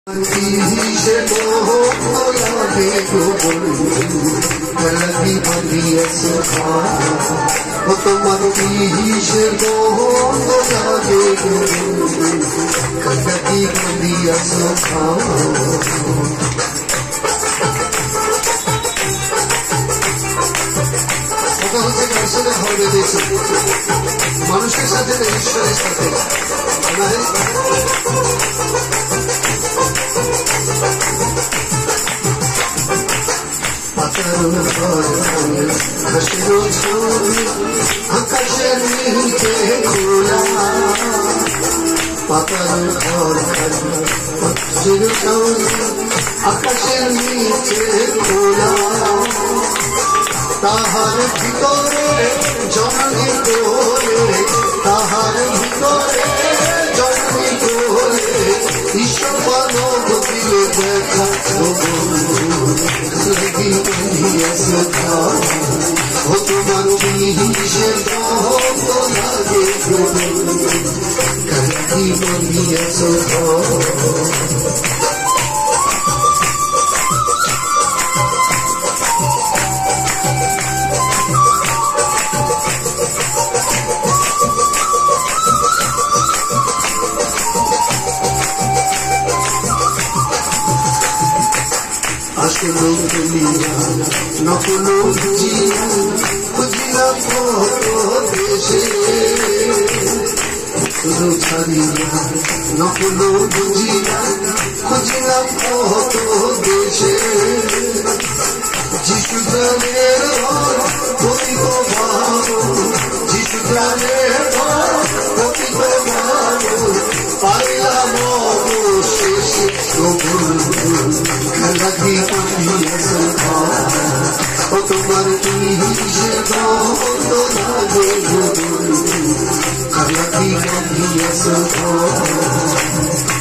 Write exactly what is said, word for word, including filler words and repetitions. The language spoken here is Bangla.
से लागे गलती बंदिया सुखा वो तो मरती से लागे गलती बंदिया सुखा মানুষের সাথে ঈশ্বরের সাথে আকাশের নিচে খোলা পাতার ঘর আকাশের নিচে খোলা তাহার ভিতরে জননী তোলে তাহার ভিতরে জননী তোলে ঈশ্বর মানব দিলে দেখা লাগি বন্ধিয়া সখা ও তোমার বিহিসে দহত লাগে লাগি বন্ধিয়া সখা আসলো দুনিয়া নকলো বুঝিয়া বুঝিলাম কত দেশে শুধু ছাড়িয়া নকলো বুঝিয়া বুঝিলাম কত দেশে যিশু প্রাণের ঘর পতিত ভালো যিশু প্রাণের ঘর পতিত ভালো পাইলাম অবশেষে লাগি বন্ধিয়া সখা ও তোমার বিহিসে দহত লাগে লাগি বন্ধিয়া সখা